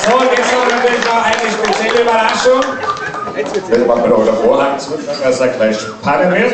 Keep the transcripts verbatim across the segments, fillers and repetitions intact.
So, und jetzt haben wir natürlich noch eine spezielle Überraschung. Wenn man noch der Vorhang zurück, dass er gleich spannend wird.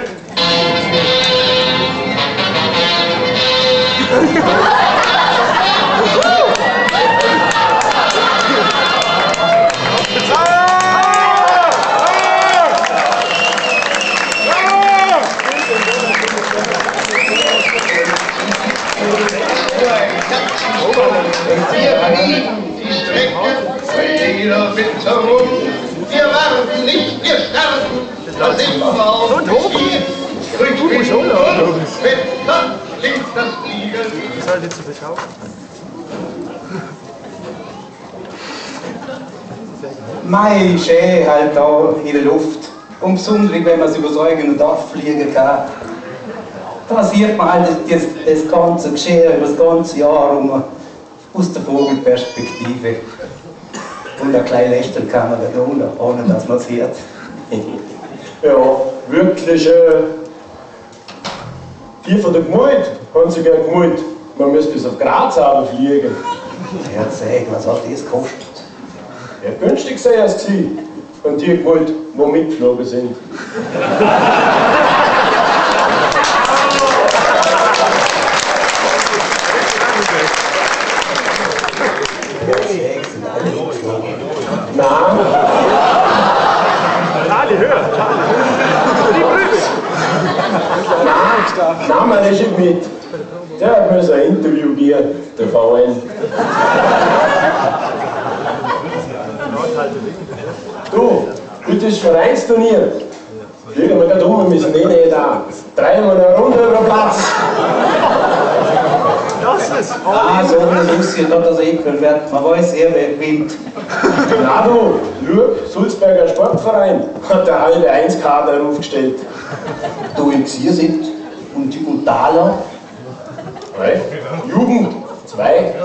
Die Strecke bei jeder Witterung. Wir warten nicht, wir starten. Da sind wir auf dem Ziel. Durch den Wetter klingt das Fliegen. Das ist halt nicht zu beschauen. Mei, schön halt da in der Luft. Und besonders, wenn man es über das eigene Dach fliegen kann. Da sieht man halt das, das ganze Geschehen über das ganze Jahr um, aus der Vogelperspektive. Und ein kleines Lächeln kann man da unten, ohne dass man es hört. Ja, wirklich äh, die von der Gemüt haben sich ja gemüt. Man müsste bis auf Graz fliegen. Ja, sag, was hat das gekostet? Ja, günstig sei es gewesen. Und die Gemüt, die mitgeflogen sind. Nein. Ah, die Höhe. Die Blüte. Nein, nein, man ist nicht mit. Der muss ein Interview geben, der V N. Du, heute ist Vereinsturnier. Fliegen wir gerade um, wir sind eh nicht da. Drehen wir eine Runde über den Platz. Das ist. Ah, so eine Lucy hat das eh können werden. Man weiß eh, wer gewinnt. Na du, schau, Sulzberger Sportverein hat der halbe Eins-Kader aufgestellt. Du im Gesier sind und, und Thaler. Drei. Jugend, zwei.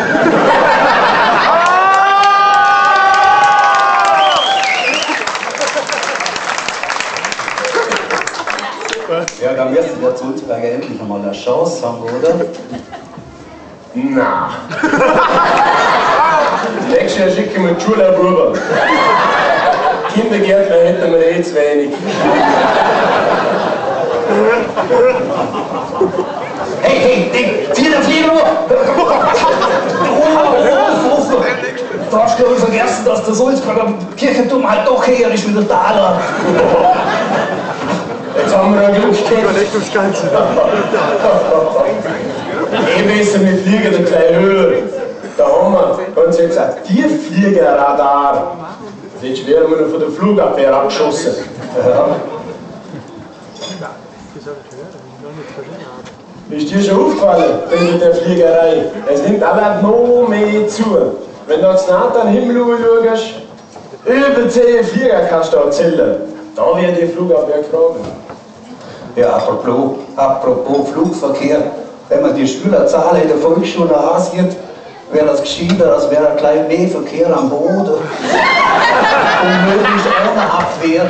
Ja, dann wirst du der Sulzberger endlich einmal eine Chance haben, oder? Na. Nächstes Jahr schicken wir die Schule rüber. Kindergärtner hätten wir eh zu wenig. Hey, hey, hey, zieh den Flieger nur! Du hast, glaube ich, vergessen, dass der Sulzberger Kirchenturm halt doch her ist mit der Thaler. Jetzt haben wir ein Glück gehabt. Überlegt ums Ganze. Eh besser, wir fliegen ein klein höher. Da haben wir, haben sie jetzt ein Tieffliegerradar. Jetzt werden wir noch von der Flugabwehr abgeschossen. Ja. Ist dir schon aufgefallen, mit der Fliegerei? Es nimmt aber noch mehr zu. Wenn du jetzt nach den Himmel schaust, über zehn Flieger kannst du erzählen. Da wird die Flugabwehr gefragt. Ja, apropos, apropos Flugverkehr, wenn man die Schülerzahl in der Volksschule ansieht, wäre das gescheiter, als wäre ein kleiner mehr Verkehr am Boden. Und möglichst ohne Abwehr.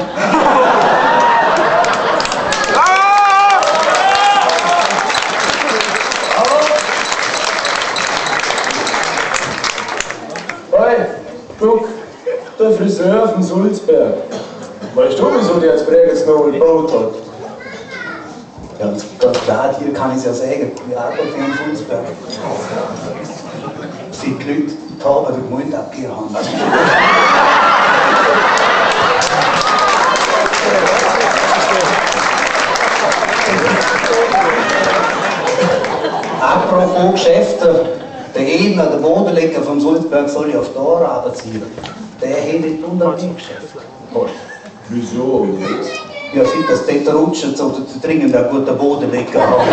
Hey, guck, der Friseur von Sulzberg. Weißt du, wieso der jetzt Bregenz noch gebaut hat? Ja, ganz klar, hier kann ich es ja sagen, wir arbeiten in Sulzberg. Sind die Leute Tauber den Mund abgehauen. Apropos Geschäfte, der Ebner, der Bodenleger vom Sulzberg soll ja auf die Ohren ziehen. Der hätte nicht unter dem Geschäft. Oh, wieso? Ja, sieht das dort rutschen, so dringend ein guter Bodenleger haben.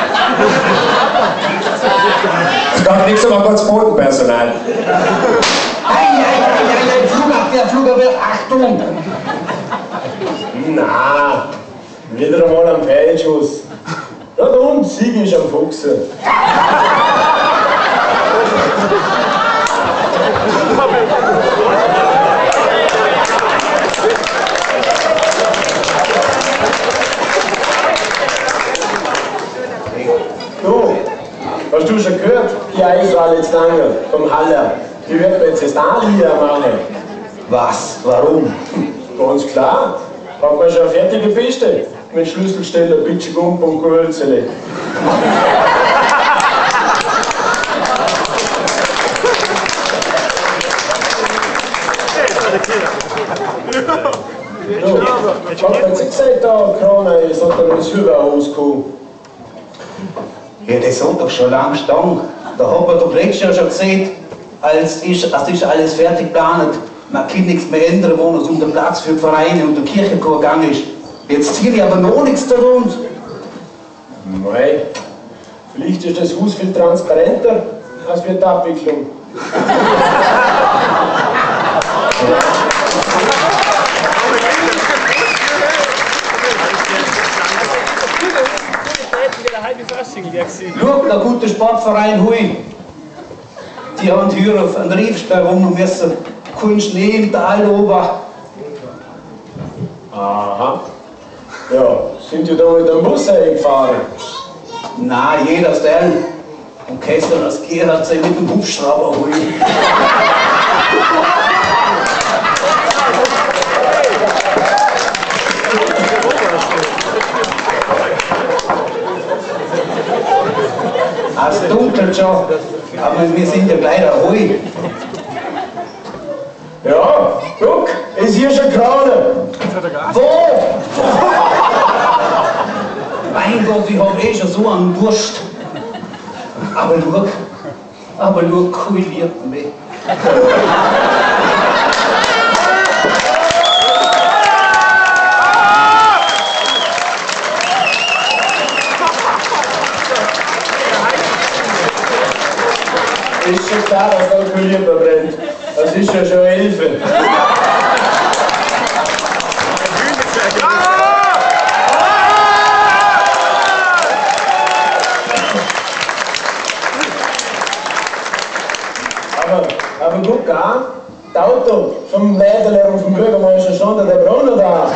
Es gab nichts, aber kurz Bodenpersonal. Na, wieder einmal am Fehlschuss. Ja, der Hund Sieg ist am Fuchsen. Du, hast du schon gehört? Die Eiswahl jetzt lange vom Haller. Die wird mir jetzt das Anlieder machen. Was? Warum? Ganz klar. Hat man schon eine fertige Piste. Mit Schlüsselsteller, Bitschegump und Gehölzele. Du, ich hab jetzt nicht gesagt, da Krone ist, hat er uns Hüber rausgekommen. Ja, das hat doch schon lange gestanden. Da hat man doch letztes Jahr schon gesehen, als ist, als ist alles fertig geplant. Man kann nichts mehr ändern, wo es um den Platz für die Vereine und den Kirchenchor gegangen ist. Jetzt ziehe ich aber noch nichts darunter. Mei, vielleicht ist das Haus viel transparenter als für die Abwicklung. Schau, der gute Sportverein Hui. Die haben hier auf einen Riefsperr rum und müssen keinen Schnee im Tal oben. Aha. Ja, sind die da mit dem Bus eingefahren? Nein, jeder Stelle. Und Kessler als Gier hat sich mit dem Hubschrauber holen. Es dunkelt schon, aber wir sind ja gleich ruhig. Ja, guck, ist hier schon gerade. Wo? Mein Gott, ich hab eh schon so einen Durst. Aber schau, aber schau, kuiliert mich. Ist schon klar, dass da Kulier brennt. Das ist ja schon Hilfe. Aber, aber guck an, das Auto vom Leiterlehrer und vom Bürgermeister stand der Brunner da.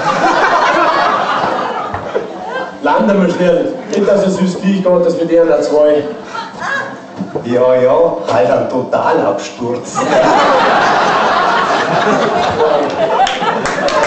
Landen wir schnell. Nicht, dass es uns gleich geht, dass wir die anderen zwei. Ja, ja, halt ein Totalabsturz.